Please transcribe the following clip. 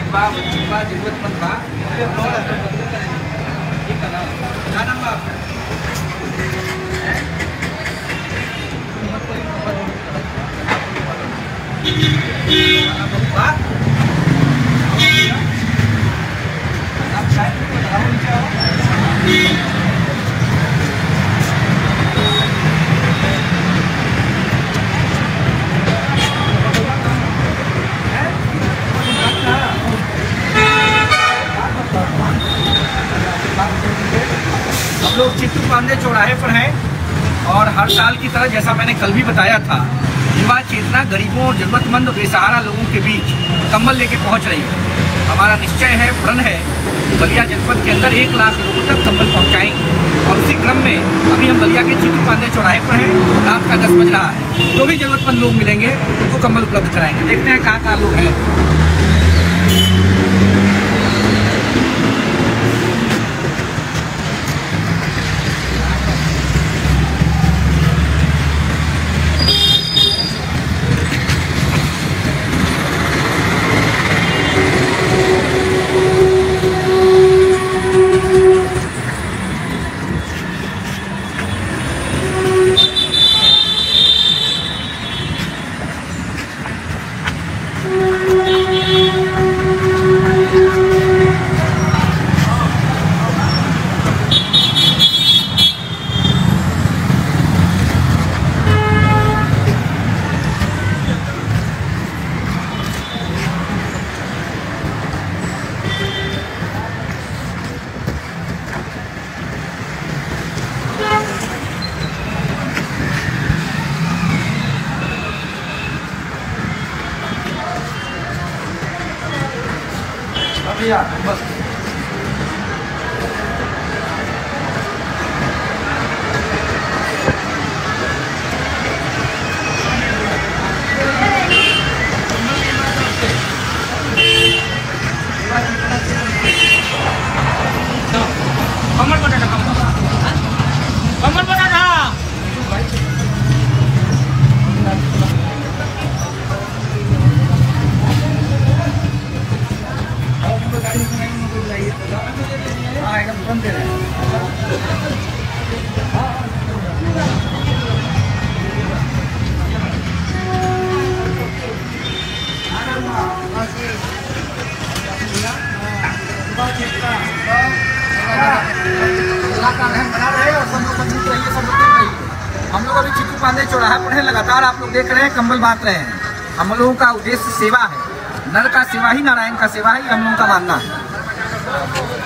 जरूरतमंद बा क्या नाम बा हम लोग चित्तू पांडे चौराहे पर हैं और हर साल की तरह जैसा मैंने कल भी बताया था, युवा चेतना गरीबों और जरूरतमंद बेसहारा लोगों के बीच कंबल लेके पहुंच रही है। हमारा निश्चय है, प्रण है, बलिया जनपद के अंदर 1 लाख लोगों तक कंबल पहुंचाएंगे। और उसी क्रम में अभी हम बलिया के चित्तू पांडे चौराहे पर हैं। रात का 10 बज रहा है। जो भी जरूरतमंद लोग मिलेंगे उनको कंबल उपलब्ध कराएंगे। देखते हैं कहाँ लोग हैं। भैया बस एकदम दे रहे हैं। हम लोग अभी चित्तू पांडे चौराहा पर हैं। लगातार आप लोग देख रहे हैं, कंबल बांट रहे हैं। हम लोगों का उद्देश्य सेवा है। नर का सेवा ही नारायण का सेवा है, हम लोगों का मानना है।